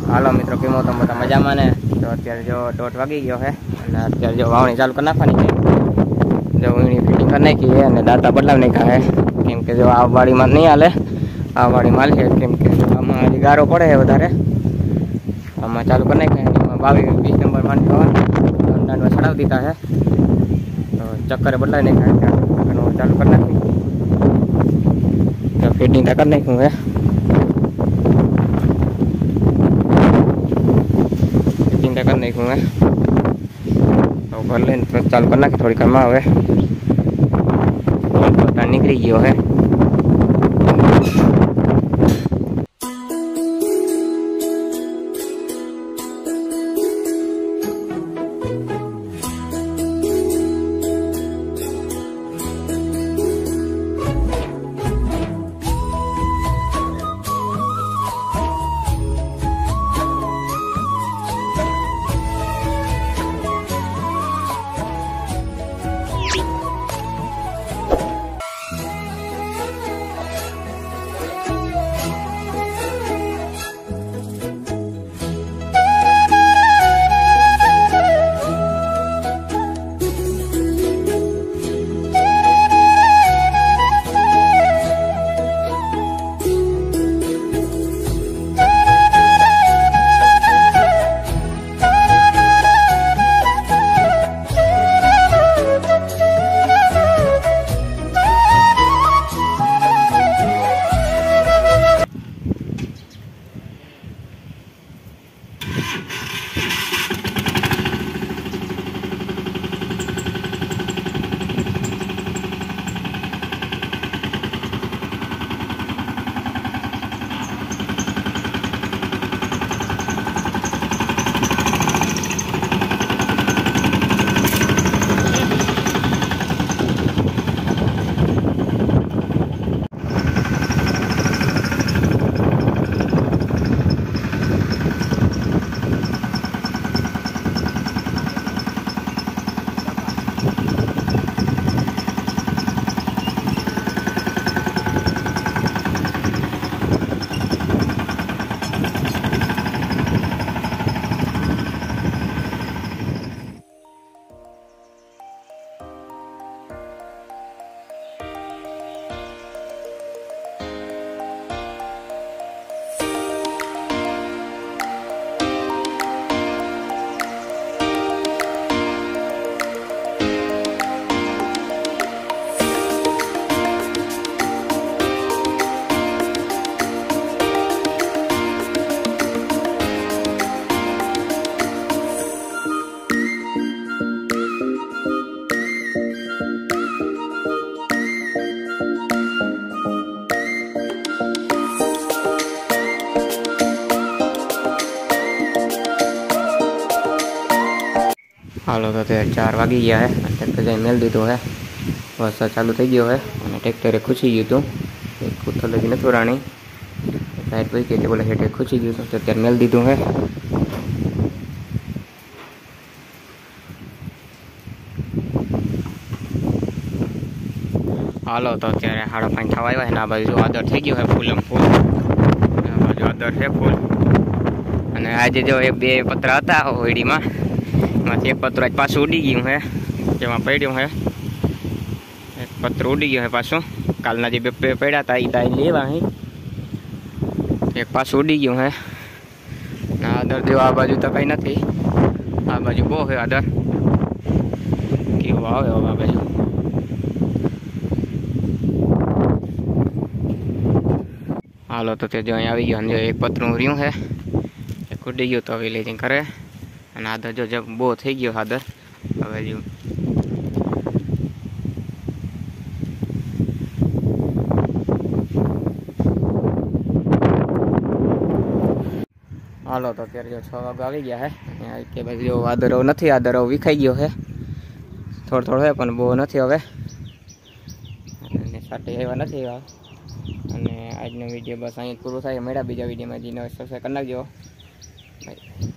हालो मित्रों, केमो तम बधा मजामां ने? तो अत्यारे जो 1:30 वागी गयो है अने अत्यारे जो वावणी चालू कर नाखवानी है। जो वीणी फिटिंग कर नाखी है अने दाता बदलाव नाख्या है, केम के जो आ वाड़ीमां नहीं हाले, आ वाड़ीमां हाले केम के आमां हजी गारो पड़े है वधारे। आमां चालू कर नाख्या है, एमां 22-20 नंबर मांडवा दांडवा चढ़ाव दीधा है। तो चक्कर बदलावी नाख्या है, चालू कर नाख्યું। तो फिटिंग कर नाख्યું है, कर नाख्યું है। तो भर लेने तो चालू कर नाखी थोड़ी कमा हवे पता निकली गयो है। हालो तो 4 वागी गया है, ट्रेक्टर जाए मेल दीधो है, वरसाद चालू थी गयो है और ट्रेक्टरे खूची गयु तू कुत्थो लगी नथो राणी साइड पर के बोले हेठे खूची गयु तो अत्यारे मेल दीधो है। हालो तो अत्यारे 5:30 थवा आव्या है ने आ बाजु आदर थी गयो है फूलम फूल, आ बाजु आदर है फूल। अने आज जो 1-2 पत्रा हता होड़ीमां एक पत्रो आज पाछो उड़ी गयो है, जेमां पड्यो है एक पत्रो उड़ी गयो है पाछो। कालना जे 2 पड्या था ई ताई लेवा है, एक पाछो उड़ी गयो है। आदर जो आ बाजू तो कई नहीं, आ बाजू बो है आदर केवो आवे आ बाजू। हालो तो जो अहीं आवी गयो, एक पत्रू रह्यु है, एक उड़ी गयो तो हवे लई जईने करे। અને આદર જો જબ બો થઈ ગયો આદર હવે જો હાલો તો અત્યારે જો 6 વાગે આવી ગયા હે કે ભાઈ જો આદરો નથી, આદરો વિખાઈ ગયો હે થોડો થોડો હે પણ બહુ નથી હવે અને સાથે આવ્યા નથી અને આજનો વિડીયો બસ અહીં પૂરો થાય। મળ્યા બીજા વિડીયોમાં જીનો સબસ્ક્રાઇબ કરી નાખજો ભાઈ।